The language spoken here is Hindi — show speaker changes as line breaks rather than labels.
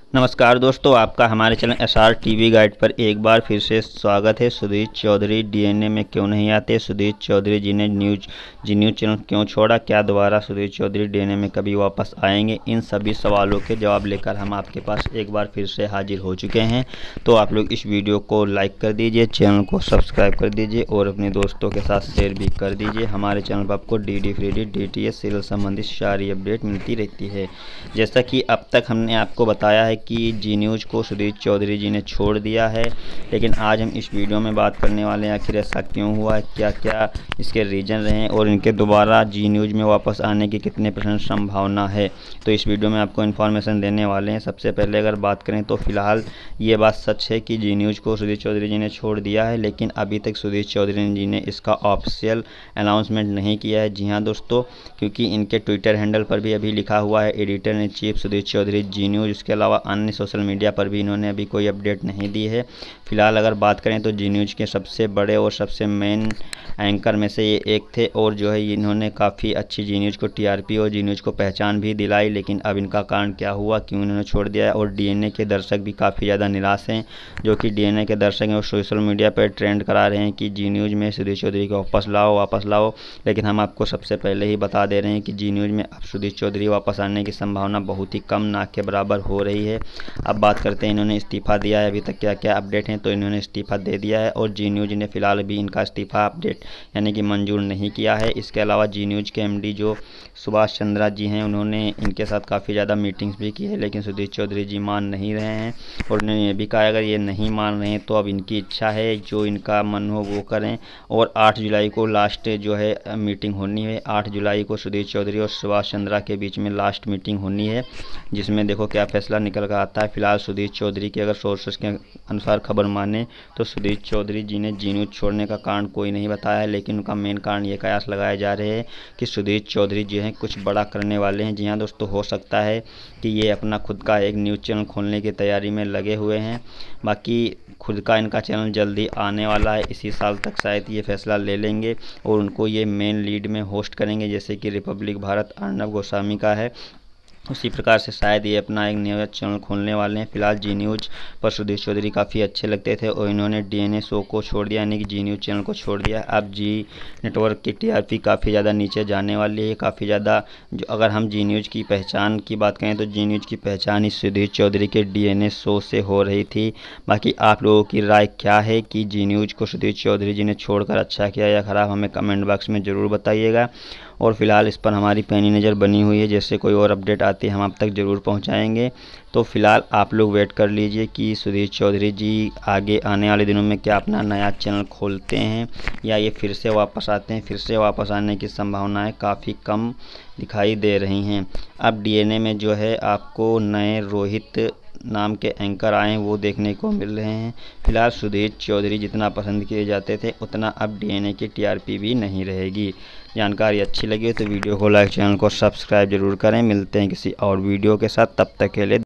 नमस्कार दोस्तों, आपका हमारे चैनल एसआर टीवी गाइड पर एक बार फिर से स्वागत है। सुधीर चौधरी डीएनए में क्यों नहीं आते? सुधीर चौधरी जी ने जी न्यूज़ चैनल क्यों छोड़ा? क्या दोबारा सुधीर चौधरी डीएनए में कभी वापस आएंगे? इन सभी सवालों के जवाब लेकर हम आपके पास एक बार फिर से हाजिर हो चुके हैं। तो आप लोग इस वीडियो को लाइक कर दीजिए, चैनल को सब्सक्राइब कर दीजिए और अपने दोस्तों के साथ शेयर भी कर दीजिए। हमारे चैनल पर आपको डी फ्री DTH सीरियल संबंधित सारी अपडेट मिलती रहती है। जैसा कि अब तक हमने आपको बताया है कि जी न्यूज़ को सुधीर चौधरी जी ने छोड़ दिया है, लेकिन आज हम इस वीडियो में बात करने वाले हैं आखिर ऐसा क्यों हुआ है, क्या क्या इसके रीज़न रहे और इनके दोबारा जी न्यूज़ में वापस आने की कितने % संभावना है। तो इस वीडियो में आपको इन्फॉर्मेशन देने वाले हैं। सबसे पहले अगर बात करें तो फिलहाल ये बात सच है कि जी न्यूज़ को सुधीर चौधरी जी ने छोड़ दिया है, लेकिन अभी तक सुधीर चौधरी जी ने इसका ऑफिशियल अनाउंसमेंट नहीं किया है। जी हाँ दोस्तों, क्योंकि इनके ट्विटर हैंडल पर भी अभी लिखा हुआ है editor in chief Sudhir Chaudhary Zee news. इसके अलावा अन्य सोशल मीडिया पर भी इन्होंने अभी कोई अपडेट नहीं दी है। फिलहाल अगर बात करें तो जी न्यूज़ के सबसे बड़े और सबसे मेन एंकर में से ये एक थे और जो है इन्होंने काफ़ी अच्छी जी न्यूज़ को टीआरपी और जी न्यूज़ को पहचान भी दिलाई, लेकिन अब इनका कारण क्या हुआ, क्यों इन्होंने छोड़ दिया है। और डीएनए के दर्शक भी काफ़ी ज़्यादा निराश हैं। जो कि डीएनए के दर्शक हैं वो सोशल मीडिया पर ट्रेंड करा रहे हैं कि जी न्यूज़ में सुधीर चौधरी को वापस लाओ। लेकिन हम आपको सबसे पहले ही बता दे रहे हैं कि जी न्यूज़ में अब सुधीर चौधरी वापस आने की संभावना बहुत ही कम, ना के बराबर हो रही है। अब बात करते हैं इन्होंने इस्तीफ़ा दिया है, अभी तक क्या क्या अपडेट हैं। तो इन्होंने इस्तीफ़ा दे दिया है और जी न्यूज़ ने फिलहाल भी इनका इस्तीफ़ा अपडेट यानी कि मंजूर नहीं किया है। इसके अलावा जी न्यूज़ के एमडी जो सुभाष चंद्रा जी हैं, उन्होंने इनके साथ काफ़ी ज़्यादा मीटिंग्स भी की है, लेकिन सुधीर चौधरी जी मान नहीं रहे हैं। और उन्होंने ये भी कहा अगर ये नहीं मान रहे हैं तो अब इनकी इच्छा है, जो इनका मन हो वो करें। और 8 जुलाई को लास्ट जो है मीटिंग होनी है। 8 जुलाई को सुधीर चौधरी और सुभाष चंद्रा के बीच में लास्ट मीटिंग होनी है, जिसमें देखो क्या फैसला निकल कर आता है। फिलहाल सुधीर चौधरी के अगर सोर्सेस के अनुसार खबर माने तो सुधीर चौधरी जी ने जी न्यूज़ छोड़ने का कारण कोई नहीं बताया है, लेकिन उनका मेन कारण ये कयास लगाए जा रहे हैं कि सुधीर चौधरी जी हैं कुछ बड़ा करने वाले हैं। जी हाँ दोस्तों, हो सकता है कि ये अपना खुद का एक न्यूज़ चैनल खोलने की तैयारी में लगे हुए हैं। बाकी खुद का इनका चैनल जल्दी आने वाला है, इसी साल तक शायद ये फैसला ले लेंगे और उनको ये मेन लीड में होस्ट करेंगे, जैसे कि रिपब्लिक भारत अर्नब गोस्वामी का है। उसी प्रकार से शायद ये अपना एक नया चैनल खोलने वाले हैं। फिलहाल जी न्यूज़ पर सुधीर चौधरी काफ़ी अच्छे लगते थे और इन्होंने डीएनए शो को छोड़ दिया, यानी कि जी न्यूज़ चैनल को छोड़ दिया। अब जी नेटवर्क की टीआरपी काफ़ी ज़्यादा नीचे जाने वाली है, काफ़ी ज़्यादा। जो अगर हम जी न्यूज़ की पहचान की बात करें तो जी न्यूज़ की पहचान ही सुधीर चौधरी के डीएनए शो से हो रही थी। बाकी आप लोगों की राय क्या है कि जी न्यूज़ को सुधीर चौधरी जी ने छोड़कर अच्छा किया या ख़राब, हमें कमेंट बॉक्स में ज़रूर बताइएगा। और फिलहाल इस पर हमारी पैनी नज़र बनी हुई है, जैसे कोई और अपडेट आती है हम आप तक ज़रूर पहुंचाएंगे। तो फिलहाल आप लोग वेट कर लीजिए कि सुधीर चौधरी जी आगे आने वाले दिनों में क्या अपना नया चैनल खोलते हैं या ये फिर से वापस आते हैं। फिर से वापस आने की संभावनाएं काफ़ी कम दिखाई दे रही हैं। अब डीएनए में जो है आपको नए रोहित नाम के एंकर आए हैं वो देखने को मिल रहे हैं। फिलहाल सुधीर चौधरी जितना पसंद किए जाते थे उतना अब डीएनए की टीआरपी भी नहीं रहेगी। जानकारी अच्छी लगी तो वीडियो को लाइक, चैनल को सब्सक्राइब जरूर करें। मिलते हैं किसी और वीडियो के साथ, तब तक के लिए